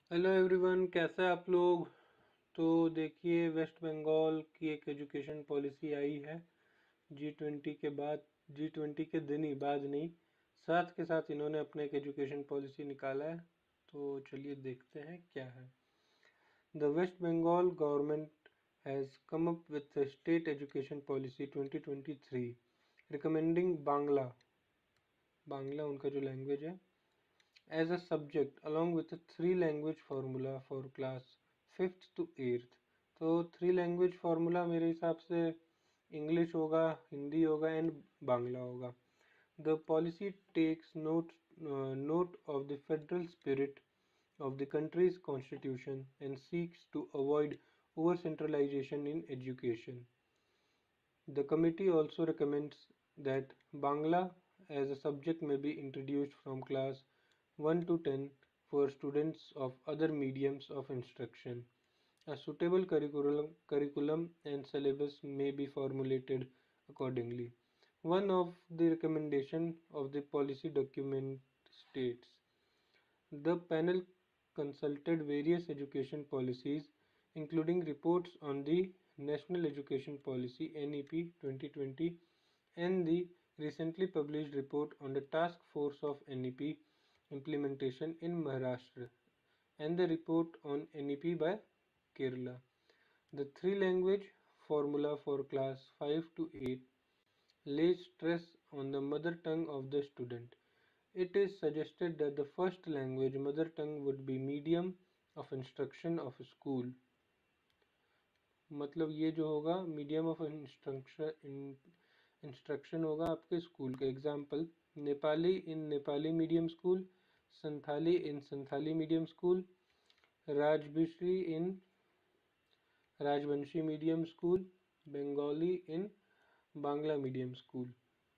Hello everyone, कैसे हैं आप लोग। तो देखिए, वेस्ट बंगाल की एक एजुकेशन पॉलिसी आई है G20 के बाद। G20 के दिन ही बाद नहीं, साथ के साथ इन्होंने अपना एक एजुकेशन पॉलिसी निकाला है। तो चलिए देखते हैं क्या है। The West Bengal government has come up with state education policy 2023 recommending Bangla Bangla उनका जो लैंग्वेज है as a subject along with a three language formula for class 5th to 8th। तो थ्री लैंग्वेज फार्मूला मेरे हिसाब से इंग्लिश होगा, हिंदी होगा एंड बांग्ला होगा। The policy takes note of the federal spirit of the country's constitution and seeks to avoid over centralization in education. The committee also recommends that Bangla as a subject may be introduced from class 1 to 10 for students of other mediums of instruction. A suitable curriculum and syllabus may be formulated accordingly. One of the recommendations of the policy document states the panel consulted various education policies, including reports on the National Education Policy (NEP) 2020 and the recently published report on the Task Force of NEP implementation in Maharashtra, and the report on NEP by Kerala. The three-language formula for class 5 to 8 lays stress on the mother tongue of the student. It is suggested that the first language mother tongue would be medium of instruction of school। मतलब ये जो होगा medium of instruction होगा आपके school का। Example, Nepali in Nepali medium school, Santhali in Santhali medium school, Rajbanshi in Rajbanshi medium school, Bengali in Bangla medium school,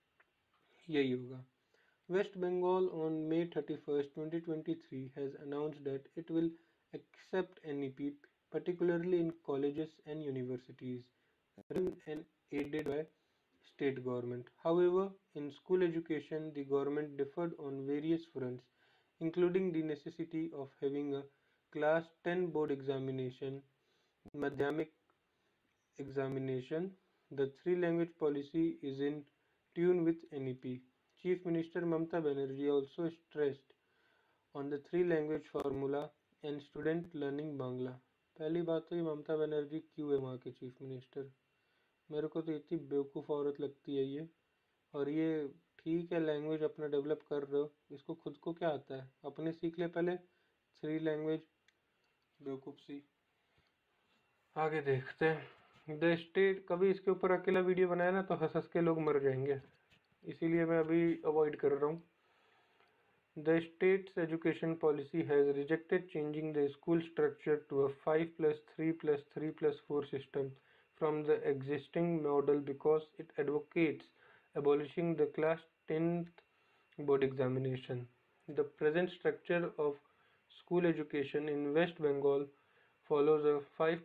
यही होगा। West Bengal on May 31st, 2023 has announced that it will accept NEP, particularly in colleges and universities, run and aided by state government. However, in school education, the government differed on various fronts, including the necessity of having a class 10 board examination, madhyamik examination. The three-language policy is in tune with NEP. Chief Minister Mamata Banerjee also stressed on the three-language formula and student learning Bangla। पहली बात तो ये ममता बनर्जी क्यों है वहाँ के chief minister. मेरे को तो इतनी बेवकूफ़ औरत लगती है ये। और ये ठीक है, लैंग्वेज अपना डेवलप कर रहे हो, इसको खुद को क्या आता है, अपने सीख ले पहले थ्री लैंग्वेज। बेवकूफ़ सी। आगे देखते हैं। द स्टेट, कभी इसके ऊपर अकेला वीडियो बनाया ना तो हंस हंस के लोग मर जाएंगे, इसीलिए मैं अभी अवॉइड कर रहा हूँ। The state's education policy has rejected changing the school structure to a 5+3+3+4 system from the existing model because it advocates abolishing the class 10th board examination. The present structure of school education in West Bengal follows a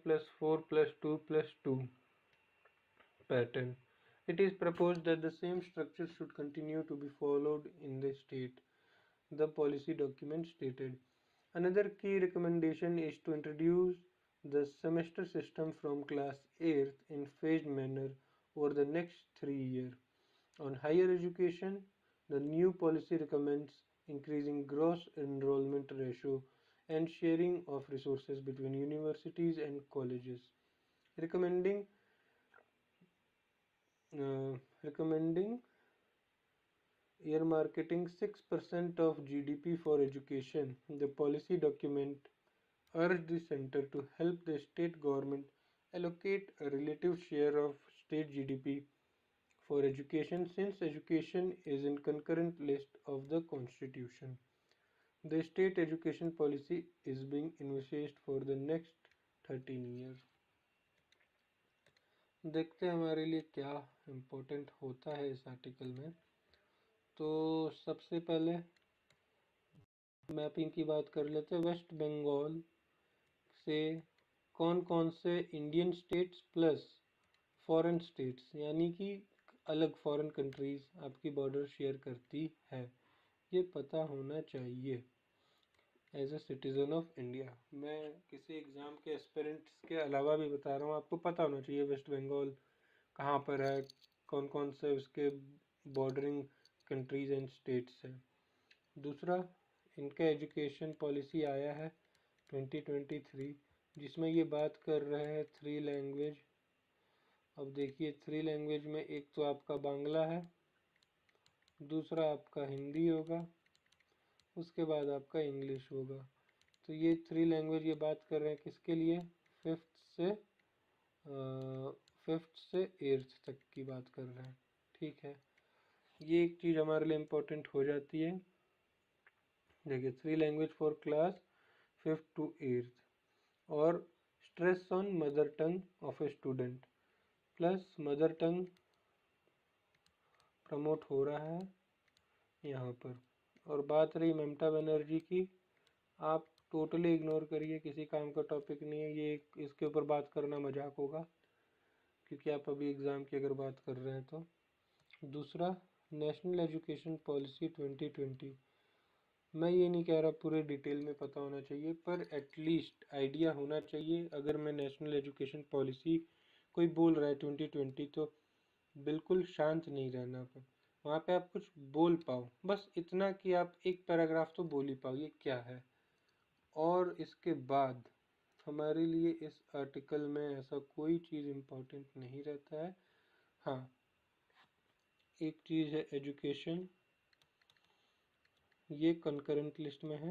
5+4+2+2 pattern. It is proposed that the same structure should continue to be followed in the state, the policy document stated. Another key recommendation is to introduce the semester system from class 8th in phased manner over the next 3 years. On higher education, the new policy recommends increasing gross enrollment ratio and sharing of resources between universities and colleges, recommending recommending earmarking 6% of GDP for education. The policy document urged the center to help the state government allocate a relative share of state GDP for education since education is in concurrent list of the constitution. The state education policy is being envisaged for the next 13 years। देखते हैं हमारे लिए क्या important होता है इस article में। तो सबसे पहले मैपिंग की बात कर लेते हैं। वेस्ट बंगाल से कौन कौन से Indian states plus foreign states यानी कि अलग फॉरेन कंट्रीज आपकी बॉर्डर शेयर करती है, ये पता होना चाहिए। As a citizen of India. मैं किसी एग्ज़ाम के एस्पिरेंट्स के अलावा भी बता रहा हूँ, आपको पता होना चाहिए वेस्ट बंगाल कहाँ पर है, कौन कौन से उसके बॉर्डरिंग कंट्रीज एंड स्टेट्स हैं। दूसरा, इनका एजुकेशन पॉलिसी आया है 2023, जिसमें ये बात कर रहे हैं 3 लैंग्वेज। अब देखिए 3 लैंग्वेज में एक तो आपका बांग्ला है, दूसरा आपका हिंदी होगा, उसके बाद आपका इंग्लिश होगा। तो ये 3 लैंग्वेज ये बात कर रहे हैं किसके लिए, फिफ्थ से 8th तक की बात कर रहे हैं। ठीक है, ये एक चीज़ हमारे लिए इम्पोर्टेंट हो जाती है। देखिए 3 language for class 5th to 8th, और stress on mother tongue of a student, plus mother tongue promote हो रहा है यहाँ पर। और बात रही ममता बनर्जी की, आप टोटली इग्नोर करिए, किसी काम का टॉपिक नहीं है ये, इसके ऊपर बात करना मजाक होगा, क्योंकि आप अभी एग्ज़ाम की अगर बात कर रहे हैं तो। दूसरा, नेशनल एजुकेशन पॉलिसी 2020, मैं ये नहीं कह रहा पूरे डिटेल में पता होना चाहिए, पर एटलीस्ट आइडिया होना चाहिए। अगर मैं नेशनल एजुकेशन पॉलिसी कोई बोल रहा है 2020, तो बिल्कुल शांत नहीं रहना पर, वहाँ पे आप कुछ बोल पाओ, बस इतना कि आप एक पैराग्राफ तो बोल ही पाओ ये क्या है। और इसके बाद हमारे लिए इस आर्टिकल में ऐसा कोई चीज़ इम्पोर्टेंट नहीं रहता है। हाँ, एक चीज़ है एजुकेशन, ये कंकरेंट लिस्ट में है,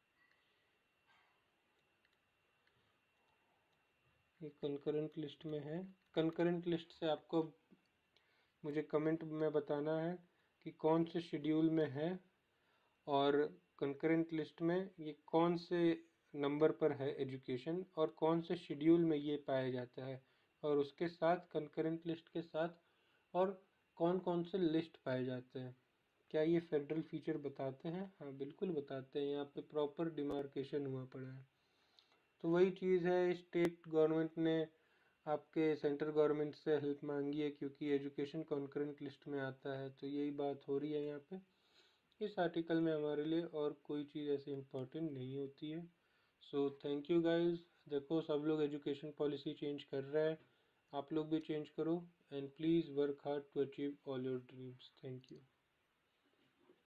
ये कंकरेंट लिस्ट में है। कंकरेंट लिस्ट से आपको मुझे कमेंट में बताना है कि कौन से शेड्यूल में है, और कंकरेंट लिस्ट में ये कौन से नंबर पर है एजुकेशन, और कौन से शेड्यूल में ये पाया जाता है, और उसके साथ कंकरेंट लिस्ट के साथ और कौन कौन से लिस्ट पाए जाते हैं। क्या ये फेडरल फीचर बताते हैं? हाँ बिल्कुल बताते हैं, यहाँ पे प्रॉपर डिमार्केशन हुआ पड़ा है। तो वही चीज़ है, स्टेट गवर्नमेंट ने आपके सेंट्रल गवर्नमेंट से हेल्प मांगी है, क्योंकि एजुकेशन कॉन्करेंट लिस्ट में आता है, तो यही बात हो रही है यहाँ पे इस आर्टिकल में हमारे लिए, और कोई चीज़ ऐसी इम्पोर्टेंट नहीं होती है। So thank you guys. देखो सब लोग एजुकेशन पॉलिसी चेंज कर रहे हैं, आप लोग भी चेंज करो, and please work hard to achieve all your dreams. Thank you.